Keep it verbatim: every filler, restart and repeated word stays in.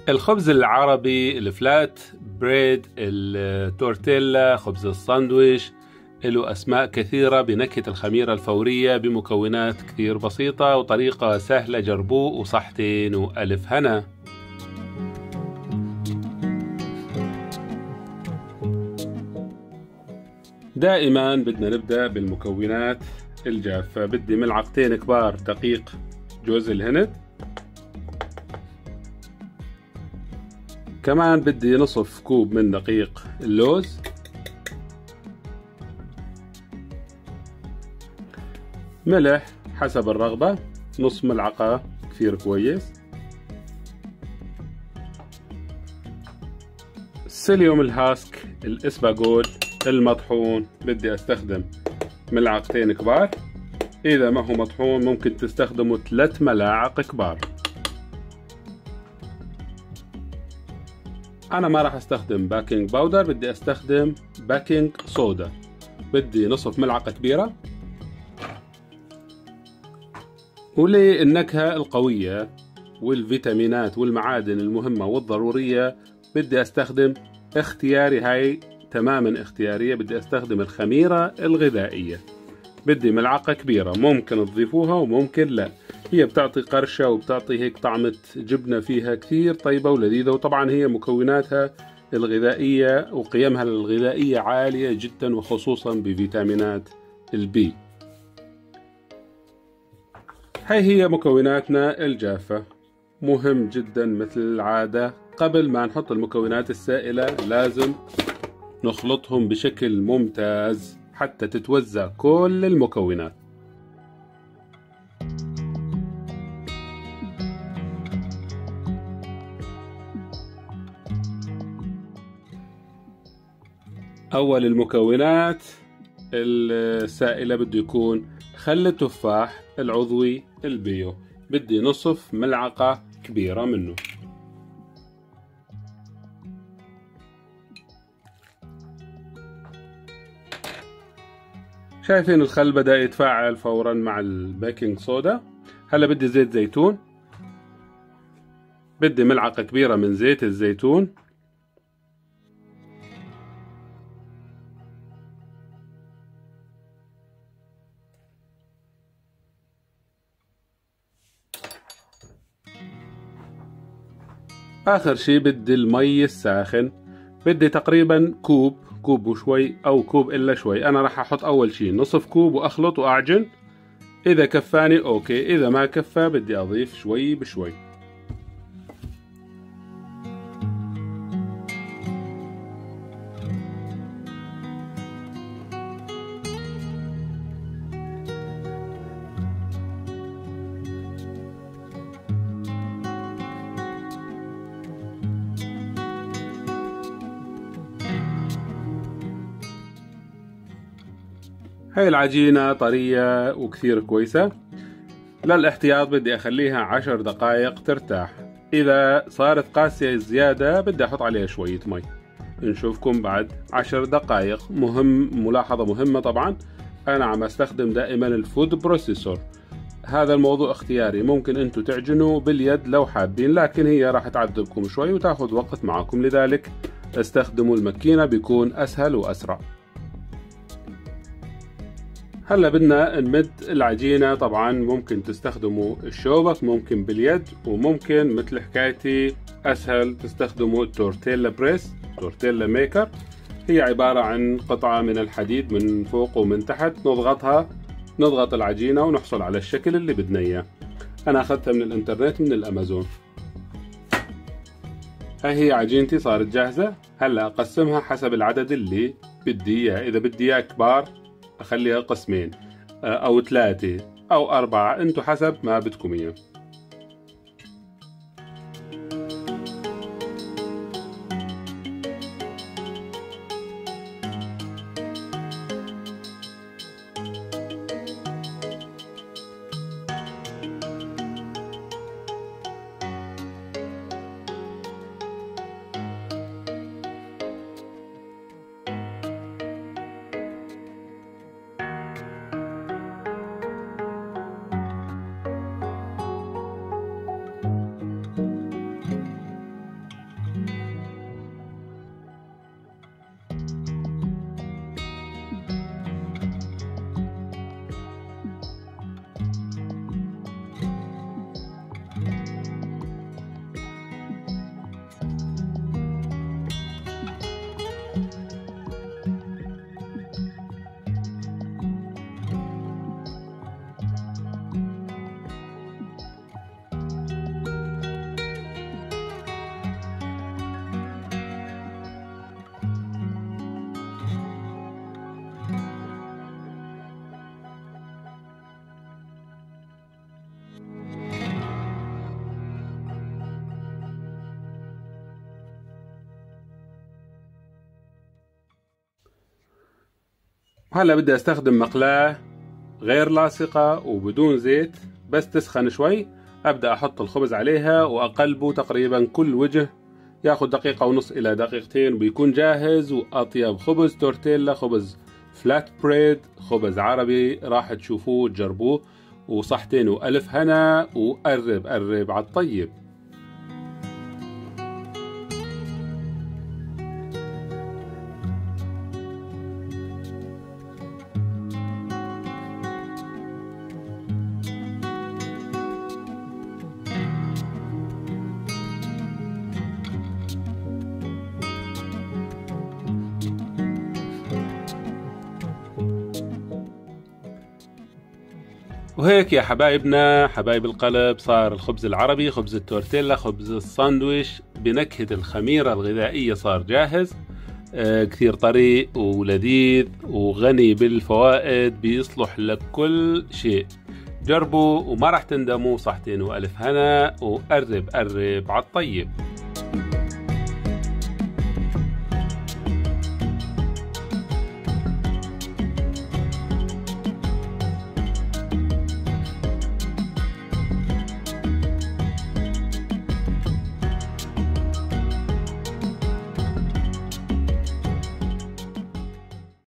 الخبز العربي الفلات بريد، التورتيلا، خبز الساندويش، له أسماء كثيرة بنكهة الخميرة الفورية بمكونات كثير بسيطة وطريقة سهلة. جربوه وصحتين وألف هنا. دائما بدنا نبدأ بالمكونات الجافة. بدي ملعقتين كبار دقيق جوز الهند، كمان بدي نصف كوب من دقيق اللوز، ملح حسب الرغبة نص ملعقة كثير كويس، سيليوم الهاسك الاسباغول المطحون بدي استخدم ملعقتين كبار، اذا ما هو مطحون ممكن تستخدموا ثلاث ملاعق كبار. انا ما راح استخدم باكينج باودر، بدي استخدم باكينج صودا، بدي نصف ملعقة كبيرة. وللنكهة القوية والفيتامينات والمعادن المهمة والضرورية بدي استخدم اختياري، هاي تماما اختيارية، بدي استخدم الخميرة الغذائية. بدي ملعقة كبيرة، ممكن تضيفوها وممكن لا، هي بتعطي قرشة وبتعطي هيك طعمة جبنة فيها كثير طيبة ولذيذة، وطبعا هي مكوناتها الغذائية وقيمها الغذائية عالية جدا، وخصوصا بفيتامينات البي. هاي هي مكوناتنا الجافة. مهم جدا مثل العادة قبل ما نحط المكونات السائلة لازم نخلطهم بشكل ممتاز حتى تتوزع كل المكونات. أول المكونات السائلة بده يكون خل التفاح العضوي البيو، بدي نصف ملعقة كبيرة منه. شايفين الخل بدأ يتفاعل فورا مع البيكنج صودا. هلا بدي زيت زيتون، بدي ملعقة كبيرة من زيت الزيتون، آخر شي بدي المي الساخن، بدي تقريبا كوب كوب وشوي أو كوب إلا شوي. أنا راح أحط أول شي نصف كوب وأخلط وأعجن، إذا كفاني أوكي، إذا ما كفى بدي أضيف شوي بشوي. هاي العجينة طرية وكثير كويسة. للاحتياط بدي أخليها عشر دقائق ترتاح، إذا صارت قاسية زيادة بدي أحط عليها شوية مي. نشوفكم بعد عشر دقائق. مهم ملاحظة مهمة طبعا، أنا عم أستخدم دائما الفود بروسيسور. هذا الموضوع اختياري، ممكن أنتوا تعجنوا باليد لو حابين، لكن هي راح تعذبكم شوي وتاخذ وقت معكم، لذلك استخدموا الماكينة بيكون أسهل وأسرع. هلا بدنا نمد العجينة، طبعا ممكن تستخدموا الشوبك، ممكن باليد، وممكن مثل حكايتي أسهل تستخدموا التورتيلا بريس، تورتيلا ميكر. هي عبارة عن قطعة من الحديد من فوق ومن تحت، نضغطها نضغط العجينة ونحصل على الشكل اللي بدنا إياه. أنا أخذتها من الإنترنت من الأمازون. هاي هي عجينتي صارت جاهزة. هلا أقسمها حسب العدد اللي بدي إياه، إذا بدي إياه كبار أخليها قسمين أو ثلاثة أو أربعة، أنتوا حسب ما بدكم إياه. هلا بدي استخدم مقلاة غير لاصقة وبدون زيت، بس تسخن شوي ابدأ احط الخبز عليها واقلبه تقريبا كل وجه، ياخد دقيقة ونص الى دقيقتين وبيكون جاهز. واطيب خبز تورتيلا، خبز فلات بريد، خبز عربي راح تشوفوه تجربوه. وصحتين والف هنا، وقرب قرب على الطيب. وهيك يا حبايبنا حبايب القلب، صار الخبز العربي، خبز التورتيلا، خبز الساندويش بنكهة الخميرة الغذائية صار جاهز. آه كثير طري ولذيذ وغني بالفوائد، بيصلح لكل شيء. جربوا وما راح تندموا. صحتين وألف هنا، وقرب قرب على الطيب.